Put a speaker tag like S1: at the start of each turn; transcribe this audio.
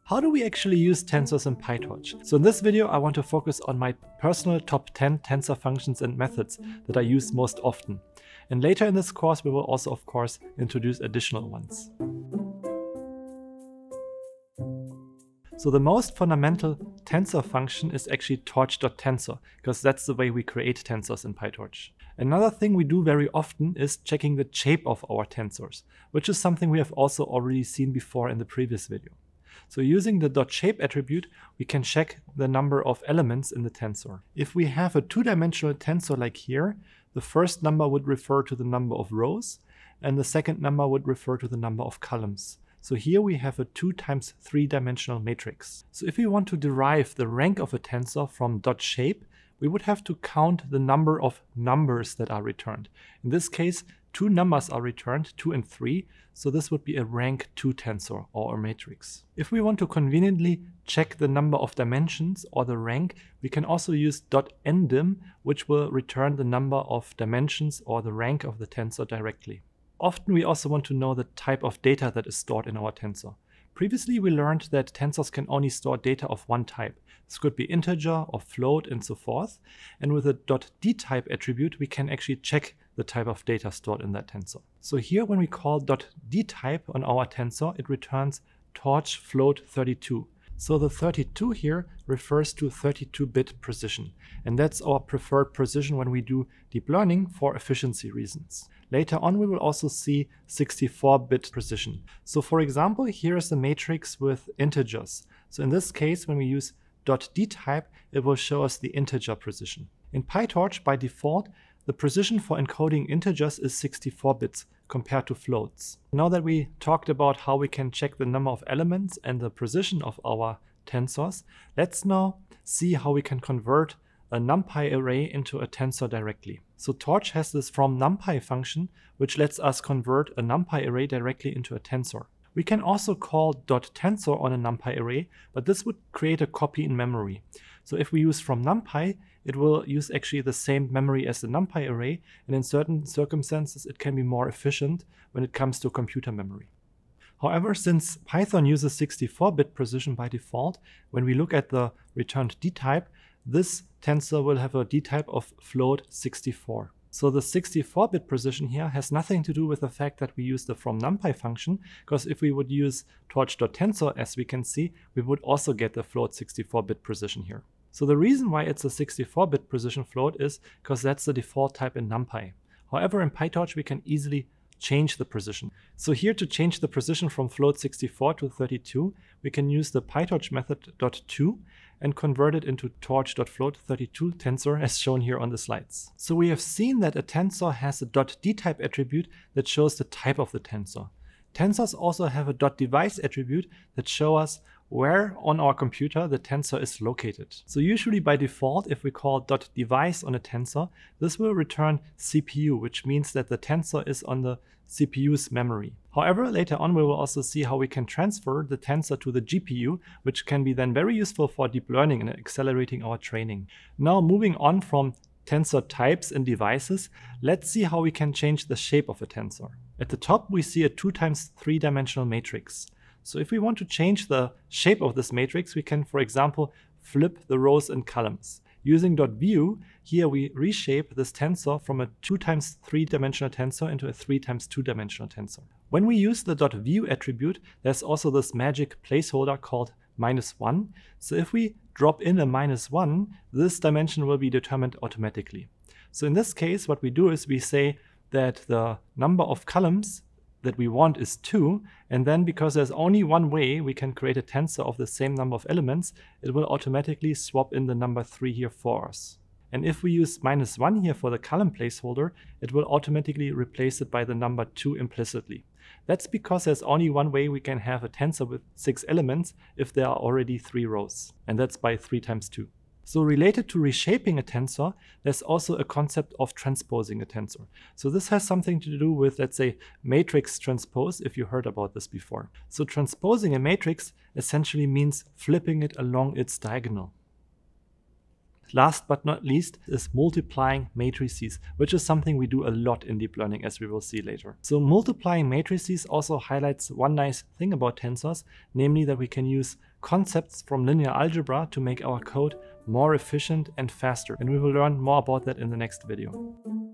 S1: How do we actually use tensors in PyTorch? So in this video, I want to focus on my personal top 10 tensor functions and methods that I use most often. And later in this course, we will also, of course, introduce additional ones. So the most fundamental tensor function is actually torch.tensor, because that's the way we create tensors in PyTorch. Another thing we do very often is checking the shape of our tensors, which is something we have also already seen before in the previous video. So using the .shape attribute, we can check the number of elements in the tensor. If we have a two-dimensional tensor like here, the first number would refer to the number of rows, and the second number would refer to the number of columns. So here we have a 2 times 3-dimensional matrix. So if we want to derive the rank of a tensor from .shape, we would have to count the number of numbers that are returned. In this case, 2 numbers are returned, 2 and 3, so this would be a rank 2 tensor or a matrix. If we want to conveniently check the number of dimensions or the rank, we can also use .ndim, which will return the number of dimensions or the rank of the tensor directly. Often we also want to know the type of data that is stored in our tensor. Previously we learned that tensors can only store data of one type. This could be integer or float and so forth. And with a .dtype attribute, we can actually check the type of data stored in that tensor. So here when we call .dtype on our tensor, it returns torch float 32. So the 32 here refers to 32-bit precision. And that's our preferred precision when we do deep learning for efficiency reasons. Later on, we will also see 64-bit precision. So for example, here is a matrix with integers. So in this case, when we use .dtype, it will show us the integer precision. In PyTorch, by default, the precision for encoding integers is 64 bits compared to floats. Now that we talked about how we can check the number of elements and the precision of our tensors, let's now see how we can convert a NumPy array into a tensor directly. So Torch has this from NumPy function, which lets us convert a NumPy array directly into a tensor. We can also call .tensor on a NumPy array, but this would create a copy in memory. So if we use from NumPy, it will use actually the same memory as the NumPy array, and in certain circumstances it can be more efficient when it comes to computer memory. However, since Python uses 64-bit precision by default, when we look at the returned dtype, this tensor will have a dtype of float 64. So the 64-bit precision here has nothing to do with the fact that we use the from NumPy function, because if we would use torch.tensor, as we can see, we would also get the float 64-bit precision here. So the reason why it's a 64-bit precision float is because that's the default type in NumPy. However, in PyTorch, we can easily change the precision. So here to change the precision from float 64 to 32, we can use the PyTorch method .to and convert it into torch.float32 tensor as shown here on the slides. So we have seen that a tensor has a .dtype attribute that shows the type of the tensor. Tensors also have a .device attribute that shows us where on our computer the tensor is located. So usually by default, if we call .device on a tensor, this will return CPU, which means that the tensor is on the CPU's memory. However, later on we will also see how we can transfer the tensor to the GPU, which can be then very useful for deep learning and accelerating our training. Now moving on from tensor types and devices, let's see how we can change the shape of a tensor. At the top we see a 2 times 3-dimensional matrix. So if we want to change the shape of this matrix, we can, for example, flip the rows and columns. Using .view, here we reshape this tensor from a 2 times 3-dimensional tensor into a 3 times 2-dimensional tensor. When we use the .view attribute, there's also this magic placeholder called -1. So if we drop in a -1, this dimension will be determined automatically. So in this case, what we do is we say that the number of columns that we want is 2, and then because there's only one way we can create a tensor of the same number of elements, it will automatically swap in the number 3 here for us. And if we use -1 here for the column placeholder, it will automatically replace it by the number 2 implicitly. That's because there's only one way we can have a tensor with 6 elements if there are already 3 rows, and that's by 3 times 2. So related to reshaping a tensor, there's also a concept of transposing a tensor. So this has something to do with, let's say, matrix transpose, if you heard about this before. So transposing a matrix essentially means flipping it along its diagonal. Last but not least is multiplying matrices, which is something we do a lot in deep learning, as we will see later. So multiplying matrices also highlights one nice thing about tensors, namely that we can use concepts from linear algebra to make our code more efficient and faster. And we will learn more about that in the next video.